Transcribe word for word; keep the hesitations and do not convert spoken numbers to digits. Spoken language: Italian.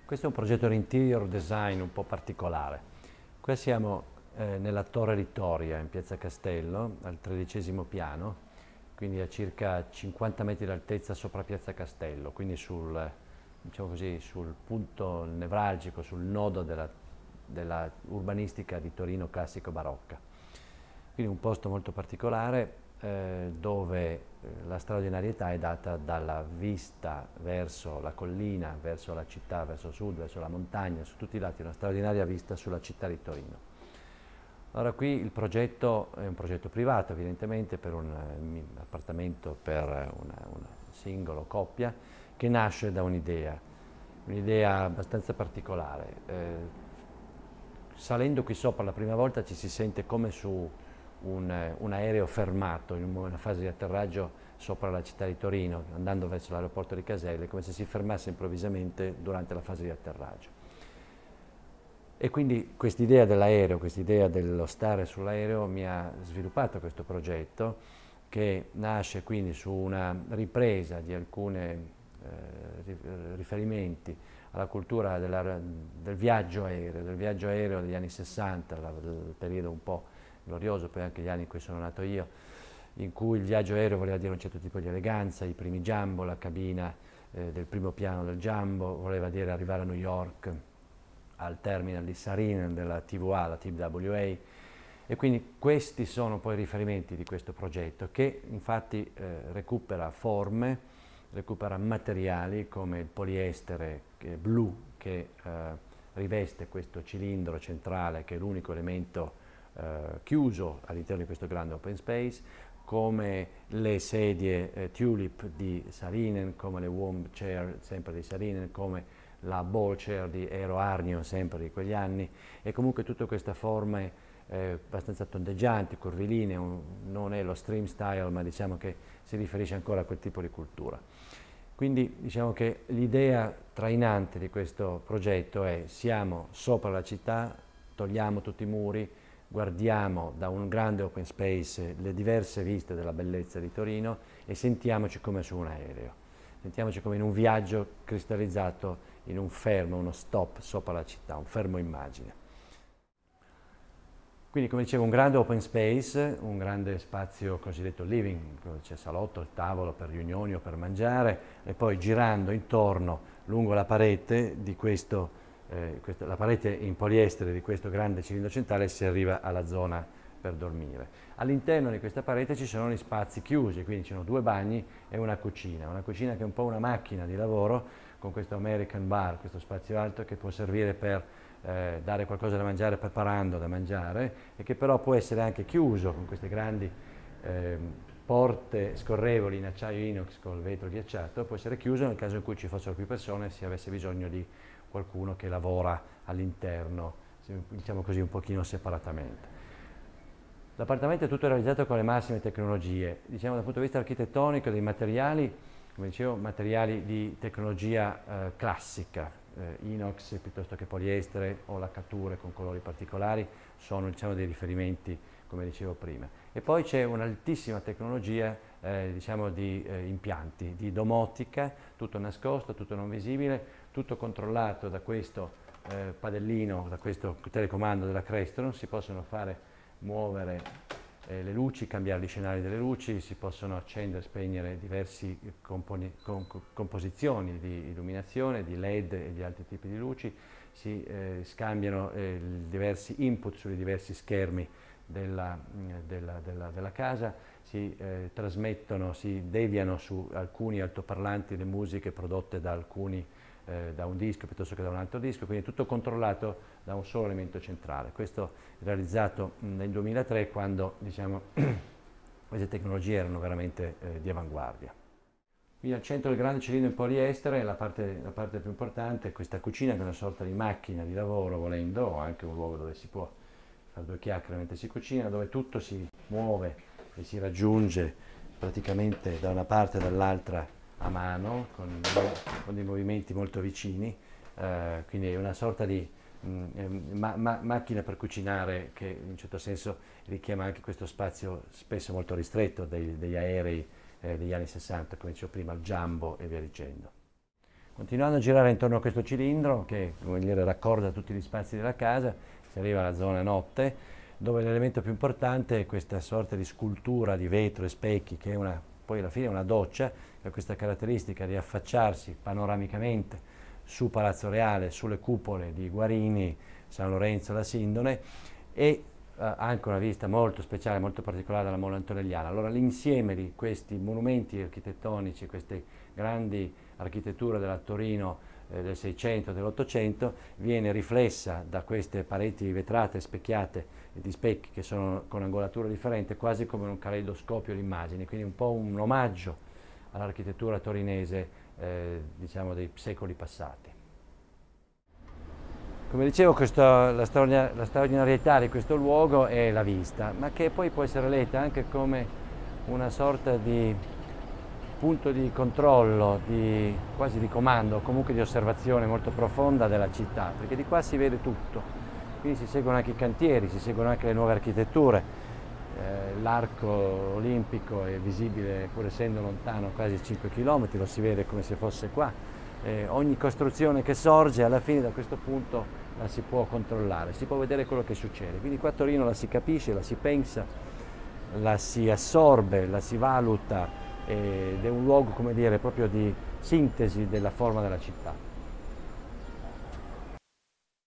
Questo è un progetto di interior design un po' particolare. Qui siamo eh, nella Torre Littoria in Piazza Castello, al tredicesimo piano, quindi a circa cinquanta metri d'altezza sopra Piazza Castello, quindi sul, diciamo così, sul punto nevralgico, sul nodo della, della urbanistica di Torino classico-barocca. Quindi un posto molto particolare eh, dove eh, la straordinarietà è data dalla vista verso la collina, verso la città, verso sud, verso la montagna, su tutti i lati una straordinaria vista sulla città di Torino. Allora qui il progetto è un progetto privato evidentemente per un uh, appartamento per una, una singolo coppia che nasce da un'idea, un'idea abbastanza particolare. Eh, salendo qui sopra la prima volta ci si sente come su Un, un aereo fermato in una fase di atterraggio sopra la città di Torino, andando verso l'aeroporto di Caselle, come se si fermasse improvvisamente durante la fase di atterraggio. E quindi quest'idea dell'aereo, quest'idea dello stare sull'aereo mi ha sviluppato questo progetto che nasce quindi su una ripresa di alcuni eh, riferimenti alla cultura della, del viaggio aereo, del viaggio aereo degli anni sessanta, del periodo un po' glorioso, poi anche gli anni in cui sono nato io, in cui il viaggio aereo voleva dire un certo tipo di eleganza, i primi jumbo, la cabina eh, del primo piano del jumbo, voleva dire arrivare a New York al terminal di Saarinen della T V A, la T W A, e quindi questi sono poi i riferimenti di questo progetto che infatti eh, recupera forme, recupera materiali come il poliestere eh, blu che eh, riveste questo cilindro centrale che è l'unico elemento Uh, chiuso all'interno di questo grande open space, come le sedie eh, Tulip di Saarinen, come le Womb Chair sempre di Saarinen, come la Ball Chair di Eero Aarnio sempre di quegli anni, e comunque tutte queste forme eh, abbastanza tondeggianti, curvilinee, un, non è lo stream style ma diciamo che si riferisce ancora a quel tipo di cultura. Quindi diciamo che l'idea trainante di questo progetto è: siamo sopra la città, togliamo tutti i muri, guardiamo da un grande open space le diverse viste della bellezza di Torino e sentiamoci come su un aereo, sentiamoci come in un viaggio cristallizzato in un fermo, uno stop sopra la città, un fermo immagine. Quindi, come dicevo, un grande open space, un grande spazio cosiddetto living, dove c'è salotto, il tavolo per riunioni o per mangiare, e poi girando intorno lungo la parete di questo Eh, questa, la parete in poliestere di questo grande cilindro centrale, si arriva alla zona per dormire. All'interno di questa parete ci sono gli spazi chiusi, quindi ci sono due bagni e una cucina, una cucina che è un po' una macchina di lavoro con questo American bar, questo spazio alto che può servire per eh, dare qualcosa da mangiare preparando da mangiare, e che però può essere anche chiuso con queste grandi eh, porte scorrevoli in acciaio inox col vetro ghiacciato, può essere chiuso nel caso in cui ci fossero più persone e si avesse bisogno di qualcuno che lavora all'interno, diciamo così, un pochino separatamente. L'appartamento è tutto realizzato con le massime tecnologie, diciamo dal punto di vista architettonico, dei materiali, come dicevo, materiali di tecnologia eh, classica, eh, inox piuttosto che poliestere o laccature con colori particolari sono, diciamo, dei riferimenti, come dicevo prima. E poi c'è un'altissima tecnologia eh, diciamo di eh, impianti, di domotica, tutto nascosto, tutto non visibile, tutto controllato da questo eh, padellino, da questo telecomando della Crestron. Si possono fare muovere eh, le luci, cambiare gli scenari delle luci, si possono accendere e spegnere diverse componi, com, composizioni di illuminazione, di led e di altri tipi di luci, si eh, scambiano eh, diversi input sui diversi schermi della, della, della, della casa, si eh, trasmettono, si deviano su alcuni altoparlanti le musiche prodotte da alcuni eh, da un disco piuttosto che da un altro disco, quindi tutto controllato da un solo elemento centrale. Questo è realizzato mh, nel duemilatré, quando, diciamo, queste tecnologie erano veramente eh, di avanguardia. Qui al centro del grande cilindro in poliestere, la parte, la parte più importante è questa cucina, che è una sorta di macchina di lavoro, volendo, o anche un luogo dove si può fare due chiacchiere mentre si cucina, dove tutto si muove e si raggiunge praticamente da una parte e dall'altra a mano, con, con dei movimenti molto vicini, eh, quindi è una sorta di mh, ma, ma, macchina per cucinare che in un certo senso richiama anche questo spazio spesso molto ristretto dei, degli aerei eh, degli anni sessanta, come dicevo prima, il jumbo e via dicendo. Continuando a girare intorno a questo cilindro, che come dire, raccorda tutti gli spazi della casa, si arriva alla zona notte, dove l'elemento più importante è questa sorta di scultura di vetro e specchi, che è una, poi alla fine è una doccia, che ha questa caratteristica di affacciarsi panoramicamente su Palazzo Reale, sulle cupole di Guarini, San Lorenzo, la Sindone, e ha anche una vista molto speciale, molto particolare dalla Mole Antonelliana. Allora l'insieme di questi monumenti architettonici, queste grandi architetture della Torino eh, del Seicento e dell'Ottocento, viene riflessa da queste pareti vetrate, specchiate di specchi che sono con angolatura differente, quasi come un caleidoscopio di immagini, quindi un po' un omaggio all'architettura torinese eh, diciamo dei secoli passati. Come dicevo, questo, la, straordina, la straordinarietà di questo luogo è la vista, ma che poi può essere letta anche come una sorta di punto di controllo, di, quasi di comando, comunque di osservazione molto profonda della città, perché di qua si vede tutto. Quindi si seguono anche i cantieri, si seguono anche le nuove architetture. Eh, l'arco olimpico è visibile, pur essendo lontano quasi cinque chilometri, lo si vede come se fosse qua. Eh, ogni costruzione che sorge alla fine da questo punto la si può controllare, si può vedere quello che succede. Quindi qua a Torino la si capisce, la si pensa, la si assorbe, la si valuta ed è un luogo, come dire, proprio di sintesi della forma della città.